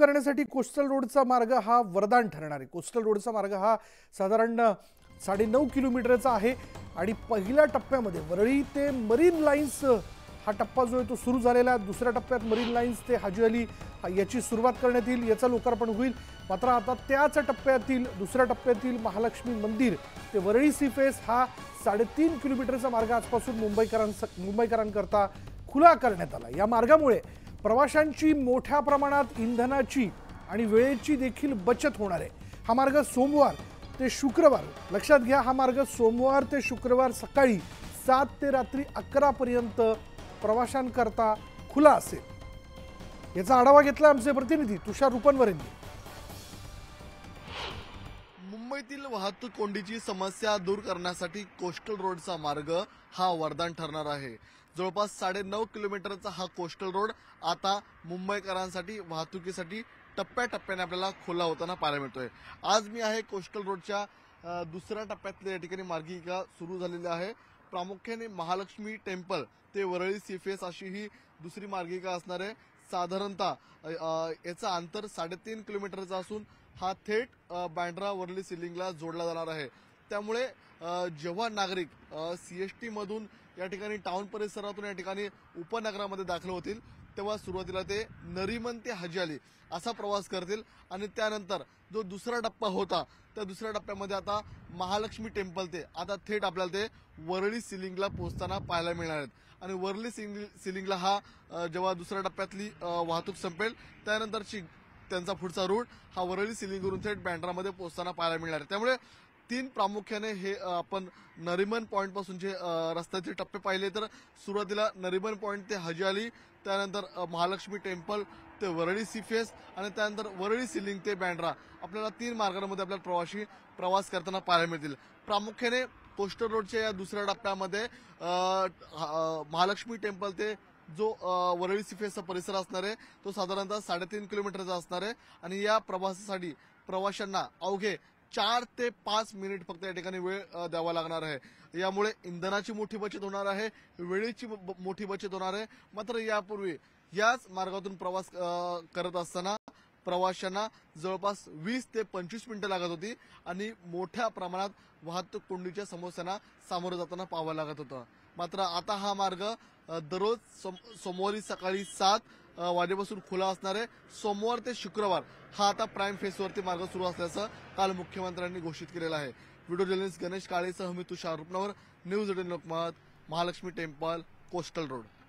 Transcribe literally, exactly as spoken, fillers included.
करण्यासाठी कोस्टल रोडचा मार्ग हा वरदान ठरणार आहे। कोस्टल रोडचा मार्ग हा साधारण साडे नऊ किलोमीटरचा आहे आणि पहिल्या टप्प्यामध्ये वरळी ते मरीन लाईन्स हा टप्पा जो आहे तो सुरू झालेला आहे। दुसऱ्या टप्प्यात मरीन लाईन्स ते हाजी अली याची सुरुवात करण्यात येईल, याचं लोकार्पण होईल। मात्र आता त्याच टप्प्यातील दुसऱ्या टप्प्यातील महालक्ष्मी मंदिर ते वरळी सीफेस हा साडेतीन किलोमीटरचा मार्ग आजपासून मुंबईकरांचा मुंबईकरांकरता खुला करण्यात आला। या मार्गामुळे प्रवाशांची मोठ्या प्रमाणात इंधनाची आणि वेळेची देखील बचत होणार आहे। हा मार्ग सोमवार ते शुक्रवार, लक्षात घ्या, हा मार्ग सोमवार ते शुक्रवार सकाळी सात ते रात्री अकरा पर्यंत प्रवाशांकरता खुला असेल। याचा आढावा घेतला आमचे प्रतिनिधी तुषार रुपनवर यांनी। मुंबईतील वाहतूक कोंडीची समस्या दूर करण्यासाठी कोस्टल रोडचा मार्ग हा वरदान ठरणार आहे। जवळपास साडे नऊ किलोमीटरचा हा कोस्टल रोड आता मुंबईकरांसाठी वाहतुकीसाठी टप्प्याटप्प्याने आपल्याला खुला होताना पाहायला मिळतोय। आज मी आहे कोस्टल रोडच्या दुसऱ्या टप्प्यातल्या या ठिकाणी मार्गिका सुरू झालेली आहे। प्रामुख्याने महालक्ष्मी टेम्पल ते वरळी सीफेस अशी ही दुसरी मार्गिका असणार आहे। साधारणतः याचा अंतर साडेतीन किलोमीटरचा असून हा थेट बँड्रा वरळी सिलिंगला जोडला जाणार आहे। त्यामुळे जेव्हा नागरिक सीएसटी मधून या ठिकाणी टाउन परिसरातून या ठिकाणी उपनगरामध्ये दाखल होतील तेव्हा सुरुवातीला ते नरीमन ते हाजी अली असा प्रवास करतील आणि त्यानंतर जो दुसरा टप्पा होता त्या दुसऱ्या टप्प्यामध्ये आता महालक्ष्मी टेम्पल ते आता थेट आपल्याला ते वरळी सिलिंगला पोहोचताना पाहायला मिळणार आहेत। आणि वरळी सिलिंगला हा जेव्हा दुसऱ्या टप्प्यातली वाहतूक संपेल त्यानंतरची त्यांचा पुढचा रूट हा वरळी सिलिंगवरून थेट बँड्रामध्ये पोहोचताना पाहायला मिळणार आहे। त्यामुळे तीन प्रामुख्याने हे आपण नरीमन पॉइंट पासून जे रस्त्याचे टप्पे पाहिले तर सुरुवातीला नरीमन पॉइंट ते हाजी अली, त्यानंतर महालक्ष्मी टेम्पल ते वरळी सीफेस आणि त्यानंतर वरळी सिलिंग ते बँड्रा आपल्याला तीन मार्गांमध्ये आपल्याला प्रवासी प्रवास करताना पाहायला मिळतील। प्रामुख्याने कोस्टल रोडच्या या दुसऱ्या टप्प्यामध्ये महालक्ष्मी टेम्पल ते जो वरळी सीफेसचा परिसर असणार आहे तो साधारणतः साडेतीन किलोमीटरचा असणार आहे आणि या प्रवासासाठी प्रवाशांना अवघे चार ते पाच मिनिट फक्त या ठिकाणी वेळ द्यावा लागणार आहे। यामुळे इंधनाची मोठी बचत होणार आहे, वेळेची मोठी बचत होणार आहे। मात्र यापूर्वी याच मार्गातून प्रवास करत असताना प्रवाशांना जवळपास वीस ते पंचवीस मिनिटं लागत होती आणि मोठ्या प्रमाणात वाहतूक कोंडीच्या समस्यांना सामोरं जाताना पाहावं लागत होतं। मात्र आता हा मार्ग दररोज सोमवारी सकाळी सात वाजेपासून खुला असणार आहे। सोमवार ते शुक्रवार हा आता प्राईम फेसवरती मार्ग सुरू असल्याचं काल मुख्यमंत्र्यांनी घोषित केलेलं आहे। व्हिडिओ जर्नलिस्ट गणेश काळेसह मी Tushar Rupanwar, news eighteen Lokmat, Mahalakshmi temple, coastal road.